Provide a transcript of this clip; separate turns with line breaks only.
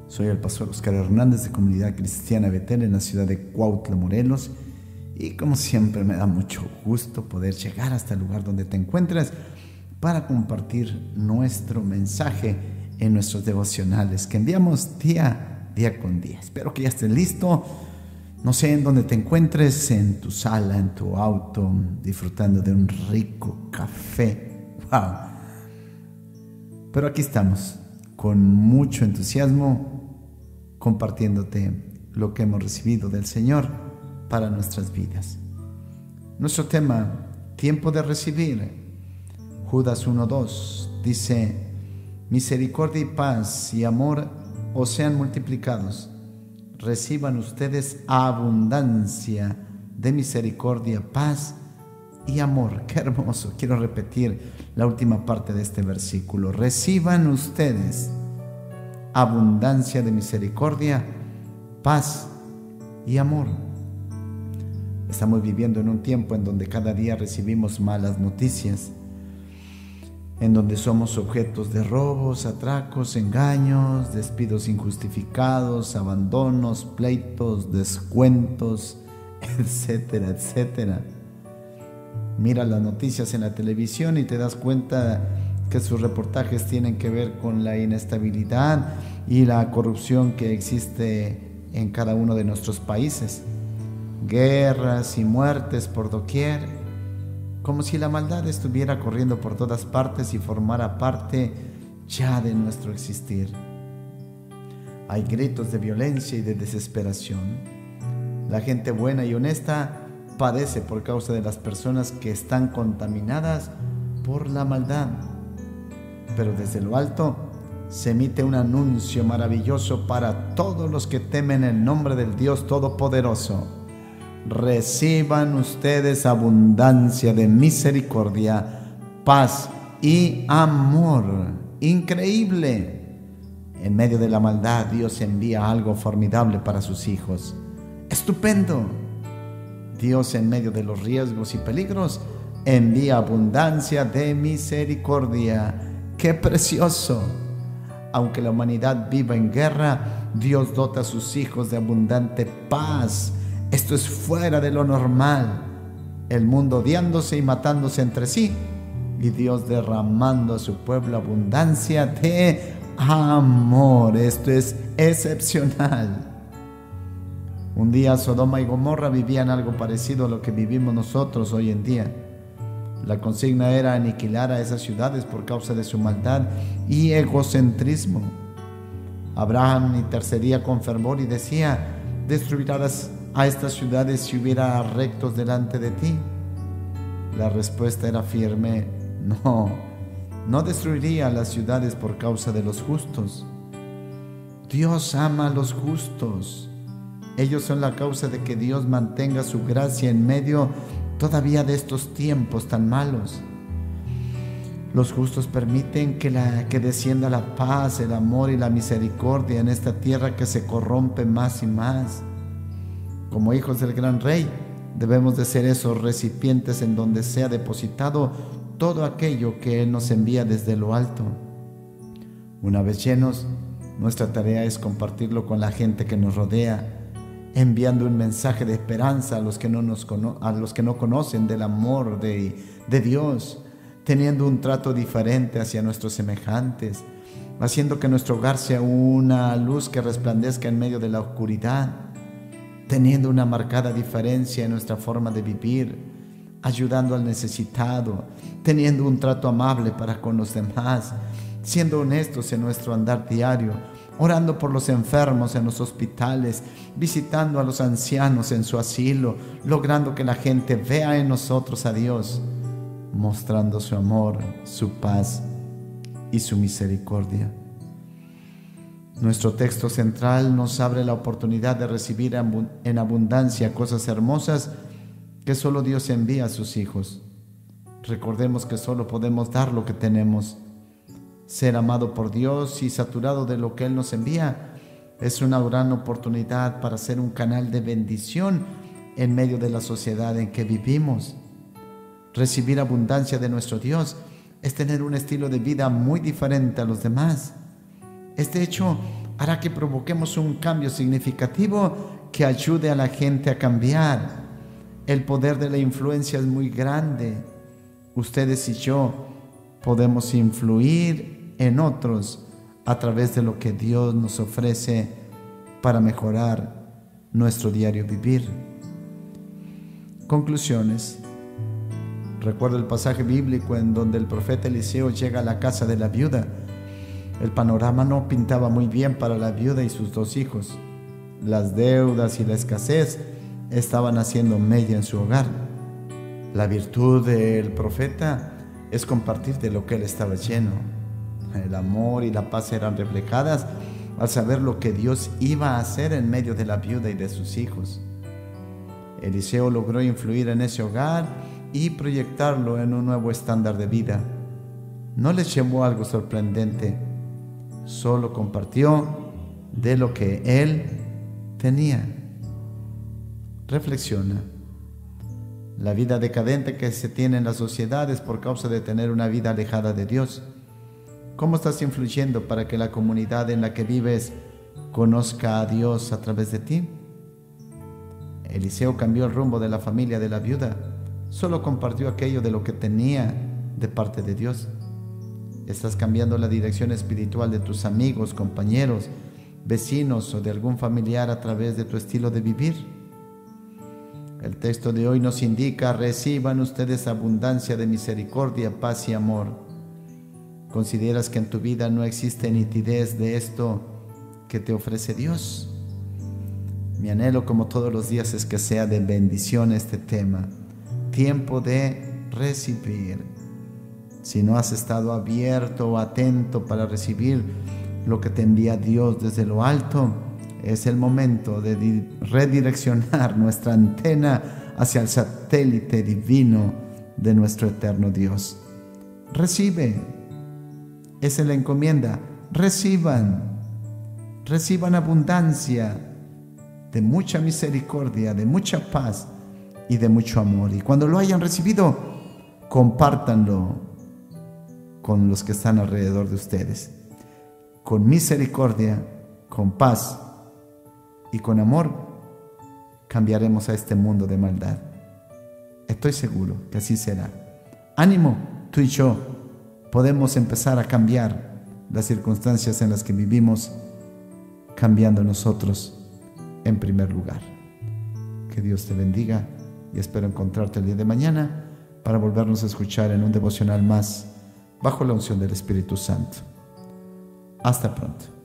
Soy el pastor Oscar Hernández de Comunidad Cristiana Betel en la ciudad de Cuautla, Morelos. Y como siempre me da mucho gusto poder llegar hasta el lugar donde te encuentras para compartir nuestro mensaje en nuestros devocionales que enviamos día con día. Espero que ya estés listo. No sé en dónde te encuentres, en tu sala, en tu auto, disfrutando de un rico café. ¡Wow! Pero aquí estamos, con mucho entusiasmo, compartiéndote lo que hemos recibido del Señor para nuestras vidas. Nuestro tema, tiempo de recibir. Judas 1:2 dice: misericordia y paz y amor os sean multiplicados. Reciban ustedes abundancia de misericordia, paz y amor. Qué hermoso. Quiero repetir la última parte de este versículo. Reciban ustedes abundancia de misericordia, paz y amor. Estamos viviendo en un tiempo en donde cada día recibimos malas noticias, en donde somos objetos de robos, atracos, engaños, despidos injustificados, abandonos, pleitos, descuentos, etcétera, etcétera. Mira las noticias en la televisión y te das cuenta que sus reportajes tienen que ver con la inestabilidad y la corrupción que existe en cada uno de nuestros países. Guerras y muertes por doquier, como si la maldad estuviera corriendo por todas partes y formara parte ya de nuestro existir. Hay gritos de violencia y de desesperación. La gente buena y honesta padece por causa de las personas que están contaminadas por la maldad. Pero desde lo alto se emite un anuncio maravilloso para todos los que temen el nombre del Dios Todopoderoso. Reciban ustedes abundancia de misericordia, paz y amor. Increíble. En medio de la maldad, Dios envía algo formidable para sus hijos. Estupendo. Dios, en medio de los riesgos y peligros, envía abundancia de misericordia. ¡Qué precioso! Aunque la humanidad viva en guerra, Dios dota a sus hijos de abundante paz. Esto es fuera de lo normal. El mundo odiándose y matándose entre sí, y Dios derramando a su pueblo abundancia de amor. Esto es excepcional. Un día Sodoma y Gomorra vivían algo parecido a lo que vivimos nosotros hoy en día. La consigna era aniquilar a esas ciudades por causa de su maldad y egocentrismo. Abraham intercedía con fervor y decía: ¿destruirás a estas ciudades si hubiera rectos delante de ti? La respuesta era firme: no destruiría las ciudades por causa de los justos. Dios ama a los justos. Ellos son la causa de que Dios mantenga su gracia en medio todavía de estos tiempos tan malos. Los justos permiten que descienda la paz, el amor y la misericordia en esta tierra que se corrompe más y más. Como hijos del gran Rey, debemos de ser esos recipientes en donde sea depositado todo aquello que Él nos envía desde lo alto. Una vez llenos, nuestra tarea es compartirlo con la gente que nos rodea, enviando un mensaje de esperanza a los que no conocen del amor de Dios, teniendo un trato diferente hacia nuestros semejantes, haciendo que nuestro hogar sea una luz que resplandezca en medio de la oscuridad, teniendo una marcada diferencia en nuestra forma de vivir, ayudando al necesitado, teniendo un trato amable para con los demás, siendo honestos en nuestro andar diario, orando por los enfermos en los hospitales, visitando a los ancianos en su asilo, logrando que la gente vea en nosotros a Dios, mostrando su amor, su paz y su misericordia. Nuestro texto central nos abre la oportunidad de recibir en abundancia cosas hermosas que solo Dios envía a sus hijos. Recordemos que solo podemos dar lo que tenemos. Ser amado por Dios y saturado de lo que Él nos envía es una gran oportunidad para ser un canal de bendición en medio de la sociedad en que vivimos. Recibir abundancia de nuestro Dios es tener un estilo de vida muy diferente a los demás. Este hecho hará que provoquemos un cambio significativo que ayude a la gente a cambiar. El poder de la influencia es muy grande. Ustedes y yo podemos influir en otros a través de lo que Dios nos ofrece para mejorar nuestro diario vivir. Conclusiones. Recuerdo el pasaje bíblico en donde el profeta Eliseo llega a la casa de la viuda. El panorama no pintaba muy bien para la viuda y sus 2 hijos. Las deudas y la escasez estaban haciendo mella en su hogar. La virtud del profeta es compartir de lo que él estaba lleno. El amor y la paz eran reflejadas al saber lo que Dios iba a hacer en medio de la viuda y de sus hijos. Eliseo logró influir en ese hogar y proyectarlo en un nuevo estándar de vida. No les llevó algo sorprendente, solo compartió de lo que él tenía. Reflexiona. La vida decadente que se tiene en la sociedad es por causa de tener una vida alejada de Dios. ¿Cómo estás influyendo para que la comunidad en la que vives conozca a Dios a través de ti? Eliseo cambió el rumbo de la familia de la viuda. Solo compartió aquello de lo que tenía de parte de Dios. ¿Estás cambiando la dirección espiritual de tus amigos, compañeros, vecinos o de algún familiar a través de tu estilo de vivir? El texto de hoy nos indica: reciban ustedes abundancia de misericordia, paz y amor. ¿Consideras que en tu vida no existe nitidez de esto que te ofrece Dios? Mi anhelo, como todos los días, es que sea de bendición este tema. Tiempo de recibir. Si no has estado abierto o atento para recibir lo que te envía Dios desde lo alto, es el momento de redireccionar nuestra antena hacia el satélite divino de nuestro eterno Dios. Recibe. Esa es la encomienda. Reciban abundancia de mucha misericordia, de mucha paz y de mucho amor. Y cuando lo hayan recibido, compártanlo con los que están alrededor de ustedes. Con misericordia, con paz y con amor, cambiaremos a este mundo de maldad. Estoy seguro que así será. Ánimo, tú y yo podemos empezar a cambiar las circunstancias en las que vivimos, cambiando nosotros en primer lugar. Que Dios te bendiga y espero encontrarte el día de mañana para volvernos a escuchar en un devocional más bajo la unción del Espíritu Santo. Hasta pronto.